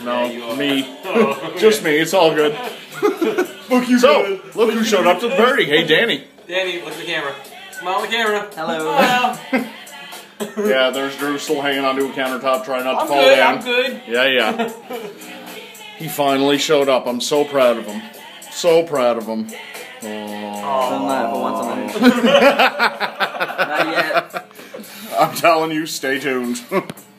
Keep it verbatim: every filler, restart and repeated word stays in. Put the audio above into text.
No, yeah, me. Oh, okay. Just me. It's all good. Fuck you, So, man. look who showed up to the party. Hey, Danny. Danny, look at the camera. Smile at the camera. Hello. Smile. Yeah, there's Drew still hanging onto a countertop trying not to I'm fall good, down. I'm good. Yeah, yeah. He finally showed up. I'm so proud of him. So proud of him. Oh. Don't lie for once on the Not yet. I'm telling you, stay tuned.